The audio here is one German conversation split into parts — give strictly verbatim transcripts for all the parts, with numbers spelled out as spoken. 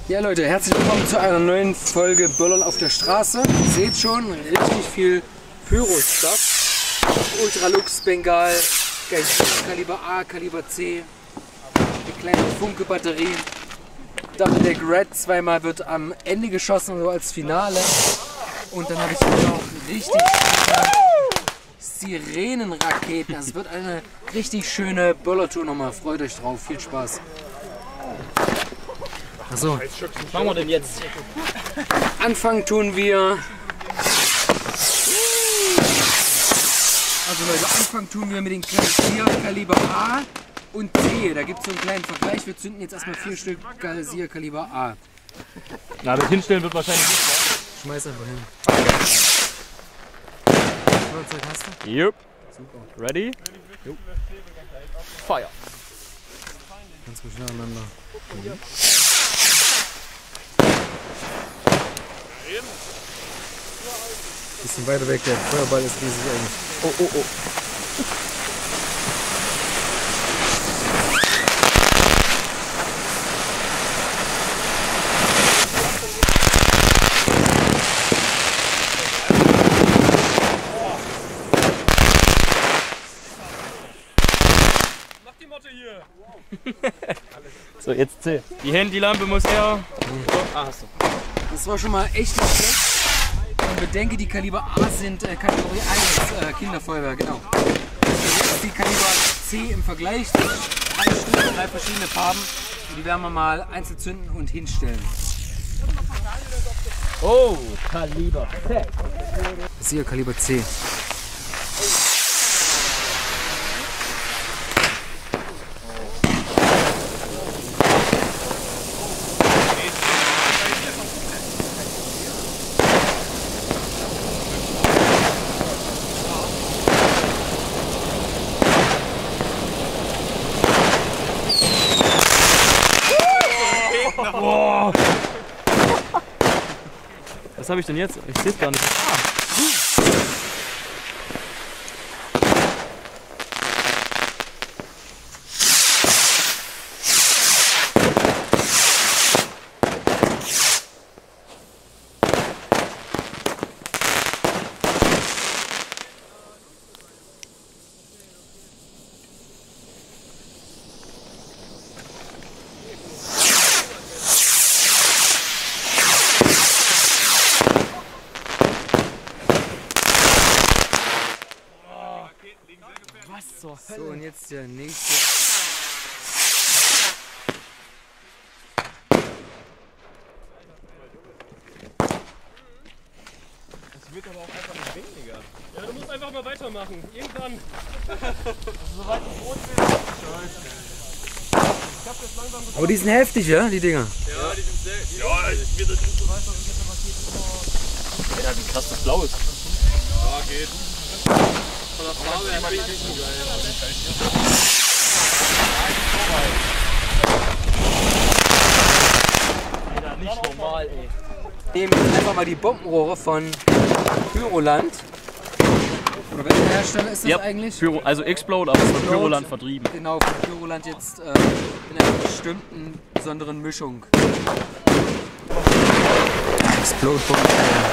Ja Leute, herzlich willkommen zu einer neuen Folge Böllern auf der Straße. Ihr seht schon, richtig viel Pyro-Stuff. Ultralux, Bengal, Kaliber A, Kaliber C, eine kleine Funke-Batterie. Double Deck Red zweimal wird am Ende geschossen, so als Finale. Und dann habe ich hier noch richtig schöne Sirenenraketen. Das wird eine richtig schöne Böllertour nochmal. Freut euch drauf, viel Spaß. Achso, was machen wir denn jetzt? Anfangen tun wir. Also Leute, Anfang tun wir mit den Gazier Kaliber A und C. Da gibt es so einen kleinen Vergleich. Wir zünden jetzt erstmal vier Stück Gazier Kaliber A. Na, das Hinstellen wird wahrscheinlich nicht. Schmeiß einfach hin. Feuerzeug hast du? Jupp. Super. Ready? Jupp. Feuer. Ganz ruhig nacheinander. Mhm. Bisschen weiter weg, der Feuerball ist riesig eng. Oh, oh, oh. Mach die Motte hier! So, jetzt C. Die Handylampe muss her. Mhm. Ah, hast du. Das war schon mal echt nicht schlecht. Und bedenke, die Kaliber A sind äh, Kategorie eins äh, Kinderfeuerwehr, genau. Jetzt ist die Kaliber C im Vergleich. Drei Stück, drei verschiedene Farben. Und die werden wir mal einzeln zünden und hinstellen. Oh, Kaliber C. Das ist hier Kaliber C. Oh. Was habe ich denn jetzt? Ich sehe es gar nicht. Ah. Was zur Hölle? So, und jetzt der nächste. Das wird aber auch einfach nicht weniger. Ja, du musst einfach mal weitermachen. Irgendwann. Soweit ich rot bin. Aber die sind heftig, ja, die Dinger? Ja, die sind sehr. Die ja, ich mir das nicht so weiß, was ich jetzt passiert ist. Ja, wie krass das Blau ist. Ja, geht. Von der Farbe her finde ich nicht so geil. Alter, nicht normal, ey. Wir nehmen jetzt einfach mal die Bombenrohre von Pyroland. Oder welcher Hersteller ist das Yep. eigentlich? Pyro, also Explode, aber es wird Pyroland vertrieben. Genau, von Pyroland jetzt äh, in einer bestimmten besonderen Mischung. Explode Bomben.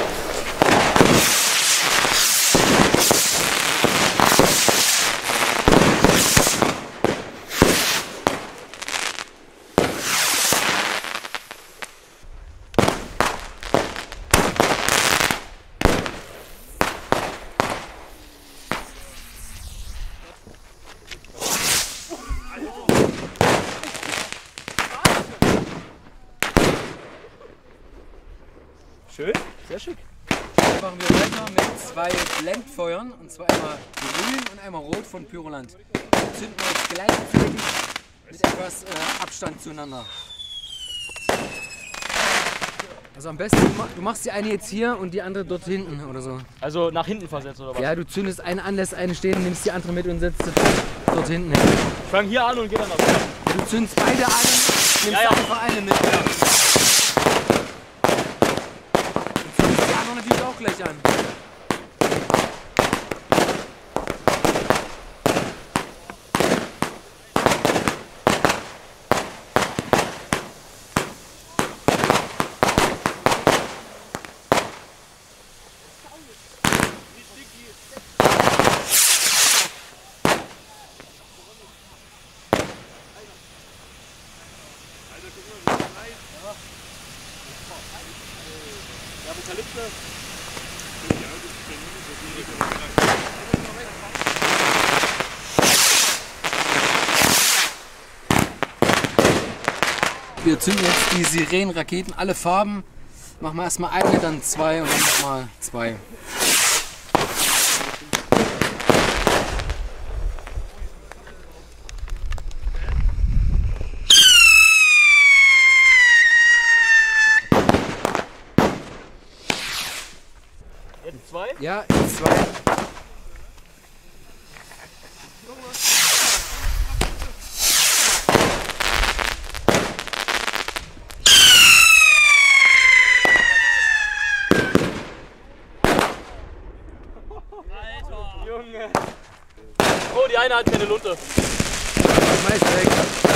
Schön, sehr schick. Jetzt machen wir weiter mit zwei Blendfeuern, und zwar einmal grün und einmal rot von Pyroland. Die zünden wir jetzt gleichzeitig mit etwas äh, Abstand zueinander. Also am besten, du ma- du machst die eine jetzt hier und die andere dort hinten oder so. Also nach hinten versetzt oder was? Ja, du zündest eine an, lässt eine stehen, nimmst die andere mit und setzt sie dort hinten hin. Ich fang hier an und geh dann nach vorne. Du zündest beide an, nimmst Ja, ja. einfach eine mit. Ja. Und zündest die andere natürlich auch gleich an. Apokalypse. Wir zünden jetzt die Sirenenraketen, alle Farben. Machen wir erstmal eine, dann zwei und dann nochmal zwei. Jetzt zwei? Ja, jetzt zwei. Junge. Oh, die eine hat keine Lunte. Schmeiß weg.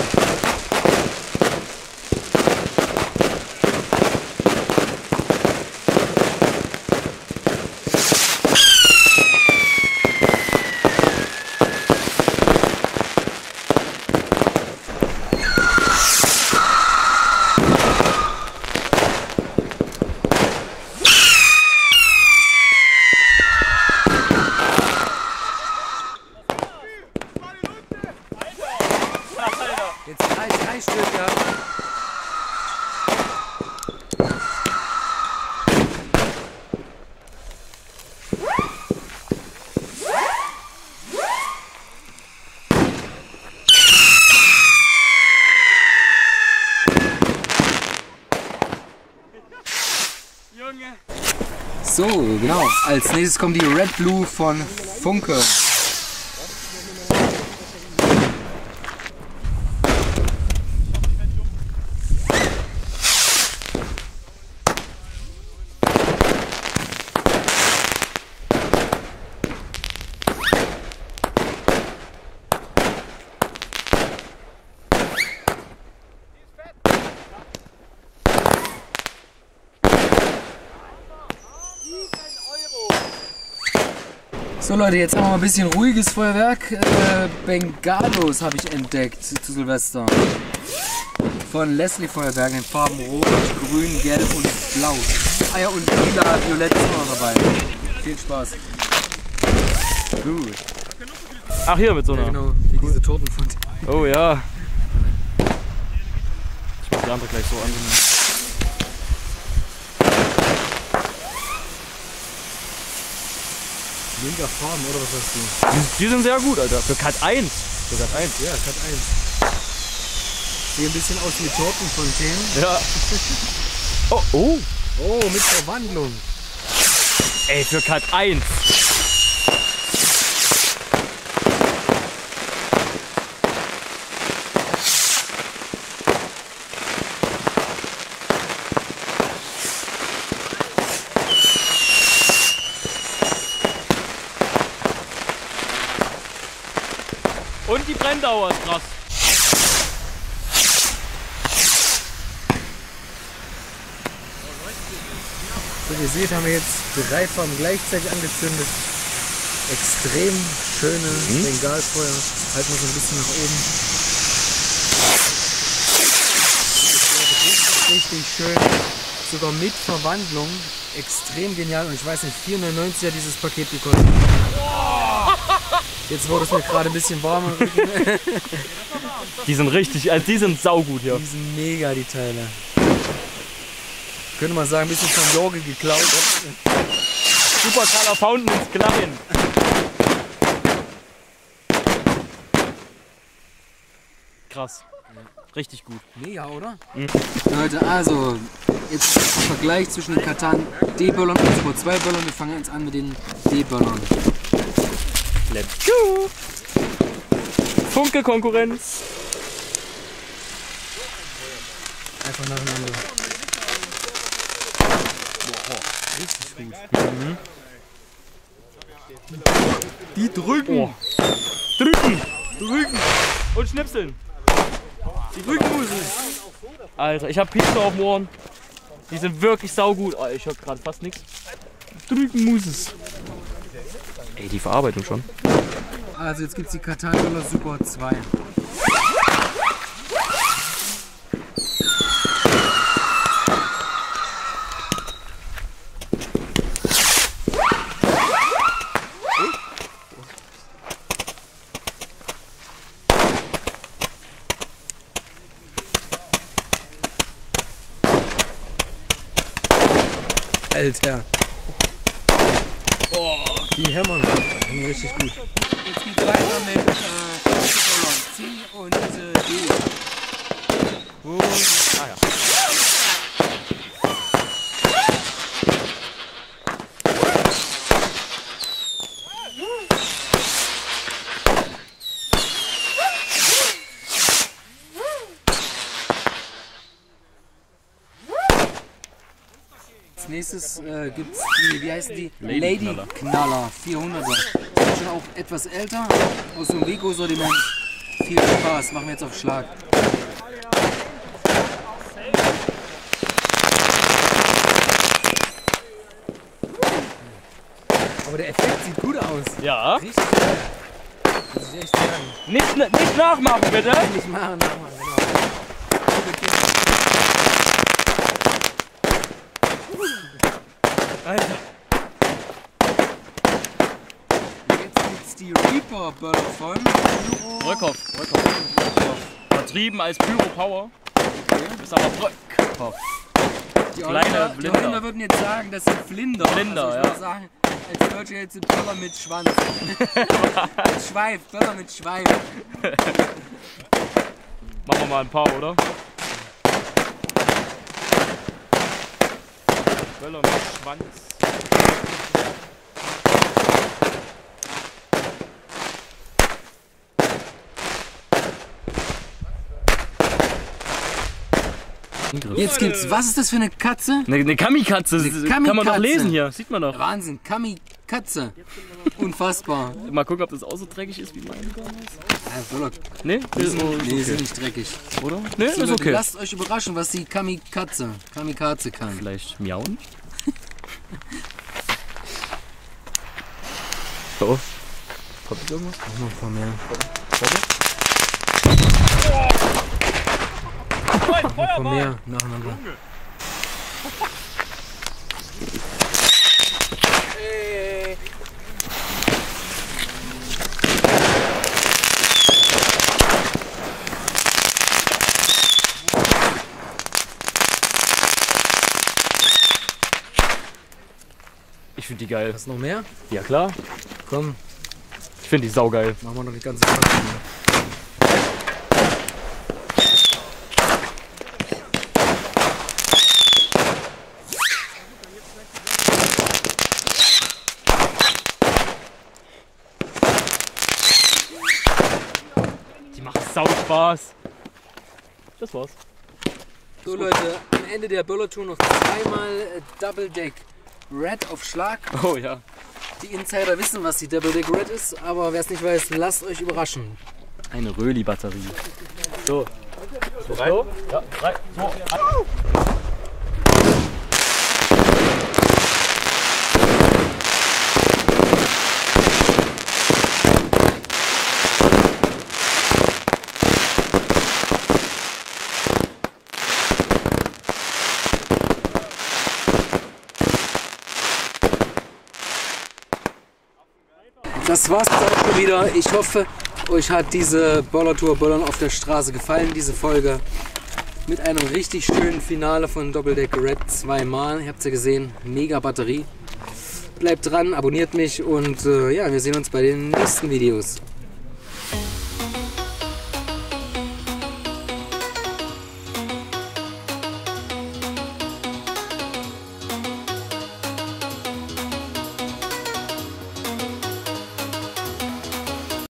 Jetzt drei, drei Stück, ja. Junge. So, genau. Als nächstes kommt die Red Blue von Funke. So Leute, jetzt haben wir mal ein bisschen ruhiges Feuerwerk. Äh, Bengalos habe ich entdeckt zu Silvester. Von Leslie Feuerwerk in Farben Rot, Grün, Gelb und Blau. Ah ja, und Lila, Violett ist auch noch dabei. Viel Spaß. Gut. Ach, hier mit so einer. Ja, genau, wie diese Tortenfund. Oh ja. Ich muss die andere gleich so annehmen. Mega Farben, oder was hast du? Die, die sind sehr gut, Alter. Für Cut eins. Für Cut eins. Ja, Cut eins. Sieht ein bisschen aus wie Tortenfontänen. Ja. Oh, oh. Oh, mit Verwandlung. Ey, für Cut eins. Und die Brenndauer ist krass. So, wie ihr seht, haben wir jetzt drei Farben gleichzeitig angezündet. Extrem schöne mhm. Bengalfeuer. Halten wir so ein bisschen nach oben. Richtig, richtig schön. Sogar mit Verwandlung. Extrem genial. Und ich weiß nicht, vier neunundneunzig hat dieses Paket gekostet. Jetzt wurde es mir gerade ein bisschen warm im Rücken. Die sind richtig, also die sind saugut hier. Die sind mega, die Teile. Könnte man sagen, ein bisschen von Jorge geklaut. Super Color Fountain ins Klein. Krass. Richtig gut. Mega, oder? Mhm. Leute, also, jetzt im Vergleich zwischen den Katan D-Böllern und Sport zwei Böllern. Wir fangen jetzt an mit den D-Böllern. Let's go! Funke Konkurrenz. Einfach nacheinander. Boah, richtig gut. Mhm. Die drücken. Oh. Drücken. Drücken. Und schnipseln. Die drücken müssen. Alter, ich hab Pizza auf dem Ohren. Die sind wirklich saugut. Oh, ich hör gerade fast nichts. Drücken muss es. Ey, die Verarbeitung schon. Also jetzt gibt's die Katan Böller Super zwei. Alter. Oh, die hämmern. Die richtig gut. Jetzt geht's weiter mit äh, C und äh, D. Und, ah ja. Als nächstes äh, gibt es die, wie heißen die? Lady Lady Knaller. Knaller vierhunderter. Sind schon auch etwas älter, aus dem Weko-Sortiment. Viel Spaß, machen wir jetzt auf Schlag. Aber der Effekt sieht gut aus. Ja. Richtig geil. Muss ich echt sagen. Nicht, nicht nachmachen, bitte. Nicht machen, machen, genau. Alter. Jetzt gibt's die Reaper Böller von Pyro. Röckhoff. Röckhoff. Vertrieben als Pyro Power. Okay. Ist aber Röckhoff. Die Kleine Holländer, die Blinder. Holländer würden jetzt sagen, das sind Flinder. Blinder, also ich ja. würde sagen, als Deutsche jetzt sind Böller mit Schwanz. Mit Schweif, Böller mit Schweif. Machen wir mal ein paar, oder? Böller mit Schwanz. Jetzt gibt's, was ist das für eine Katze? Eine, eine Kamikatze, Eine kann man doch Kamikatze. lesen hier, sieht man doch. Wahnsinn, Kamikatze. Unfassbar. Mal gucken, ob das auch so dreckig ist wie meine damals. Ja, Böller, Nee, die ist, sind, nee, okay. sind nicht dreckig. Oder? Nee, So, ist Leute, okay. lasst euch überraschen, was die Kamikatze, Kamikaze kann. Vielleicht miauen? So. Kommt irgendwas? Noch ein paar mehr. Noch ein paar mehr nacheinander. Ich finde die geil. Hast du noch mehr? Ja klar. Komm, Ich finde die saugeil. machen wir noch die ganze Packung. Die machen sau Spaß. Das war's. So Leute, am Ende der Böller-Tour noch zweimal äh, Double Deck Red auf Schlag. Oh ja. Die Insider wissen, was die Double Deck Red ist, aber wer es nicht weiß, lasst euch überraschen. Eine Röli-Batterie. So. So, rein. Ja, drei, zwei, eins. Das war's jetzt auch schon wieder. Ich hoffe, euch hat diese Böller-Tour Böllern auf der Straße gefallen, diese Folge. Mit einem richtig schönen Finale von Double Deck Red zweimal. Ihr habt es ja gesehen, mega Batterie. Bleibt dran, abonniert mich und äh, ja, wir sehen uns bei den nächsten Videos.